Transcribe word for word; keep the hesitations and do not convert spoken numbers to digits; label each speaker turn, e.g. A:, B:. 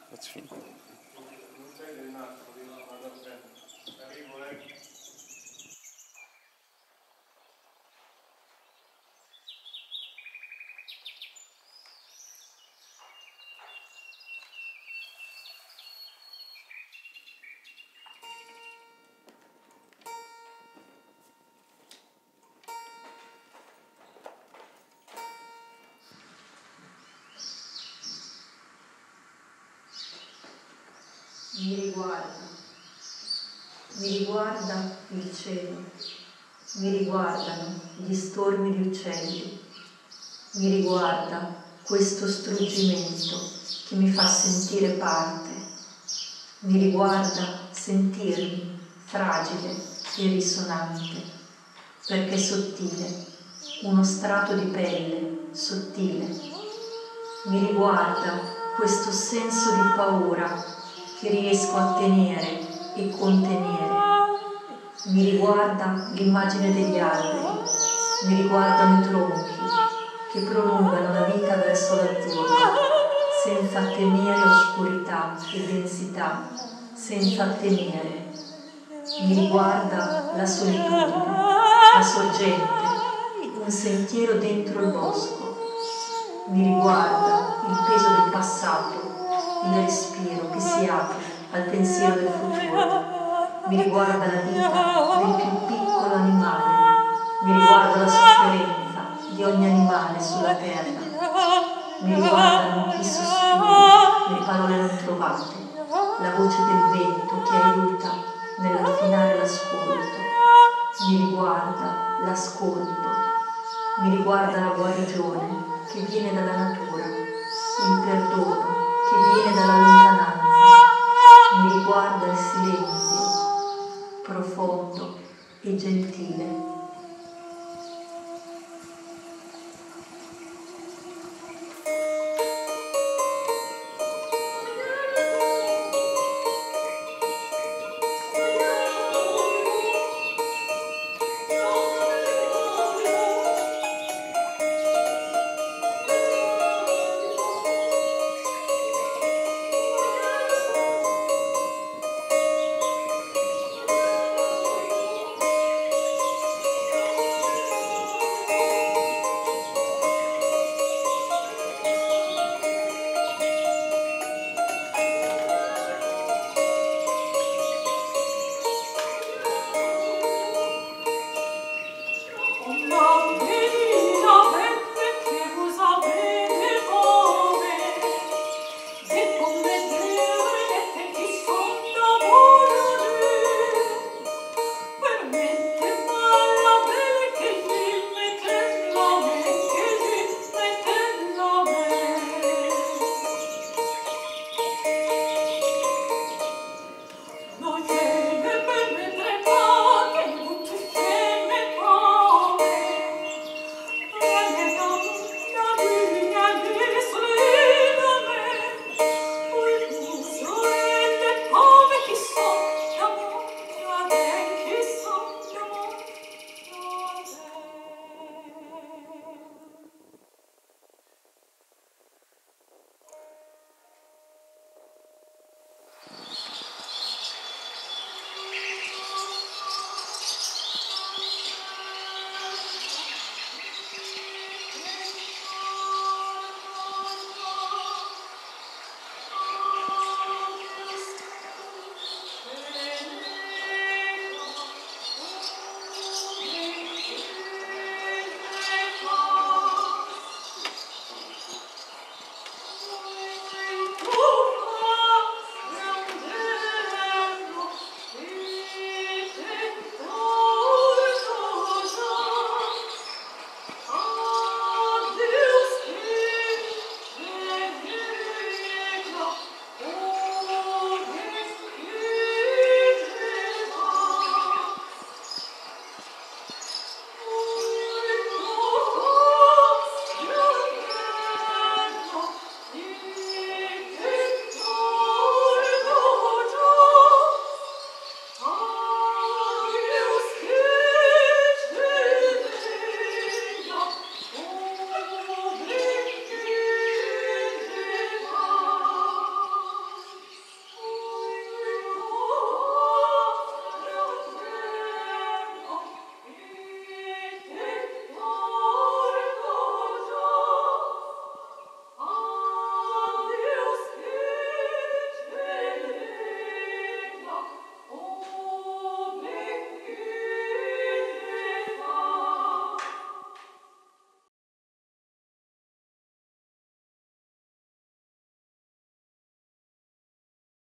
A: That's fine.
B: Mi riguarda, mi riguarda il cielo, mi riguardano gli stormi di uccelli, mi riguarda questo struggimento che mi fa sentire parte, mi riguarda sentirmi fragile e risonante, perché è sottile, uno strato di pelle sottile, mi riguarda questo senso di paura che riesco a tenere e contenere. Mi riguarda l'immagine degli alberi, mi riguardano i tronchi che prolungano la vita verso l'azzurro, senza temere oscurità e densità, senza temere. Mi riguarda la solitudine, la sorgente, un sentiero dentro il bosco. Mi riguarda il peso del passato, il respiro che si apre al pensiero del futuro. Mi riguarda la vita del più piccolo animale. Mi riguarda la sofferenza di ogni animale sulla terra. Mi riguardano i sospiri, le parole non trovate, la voce del vento che aiuta nell'affinare l'ascolto. Mi riguarda l'ascolto. Mi riguarda la guarigione che viene dalla natura.